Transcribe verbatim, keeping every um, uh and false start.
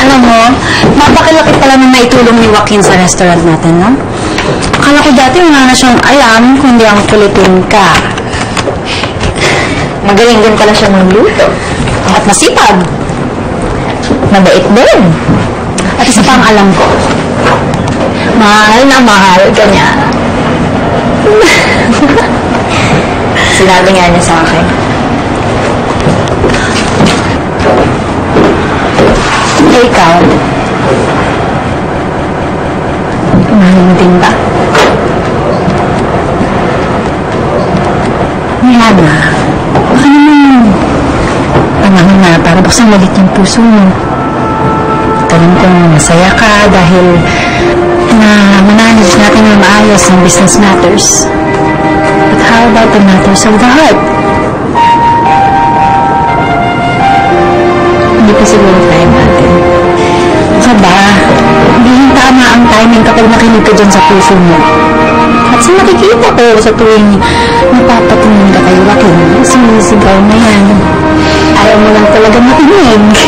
Alam mo, napakilaki pala nung naitulong ni Joaquin sa restaurant natin, no? Akala ko dati wala na siyang alam kundi ang kulitin ka. Magaling din pala siya magluto. At masipag. Mabait din. At isa pa ang alam ko. Mahal na mahal ka niya. Sinabi nga niya sa akin. Eh, ikaw? Mahal mo din ba? Milana, baka naman panahon na para buksan ulit yung puso mo. Tanong kong masaya ka dahil na mananage natin ng maayos ng business matters. But how about the matters of the heart? Hindi pa siguro time natin. Baka ba, hindi yung tama ang timing kapag nakinig ka dyan sa puso mo. At sa nakikita ko sa tuwing napapatingin ka kay Joaquin, sinisigaw na yan. Ayaw mo lang talaga makinig.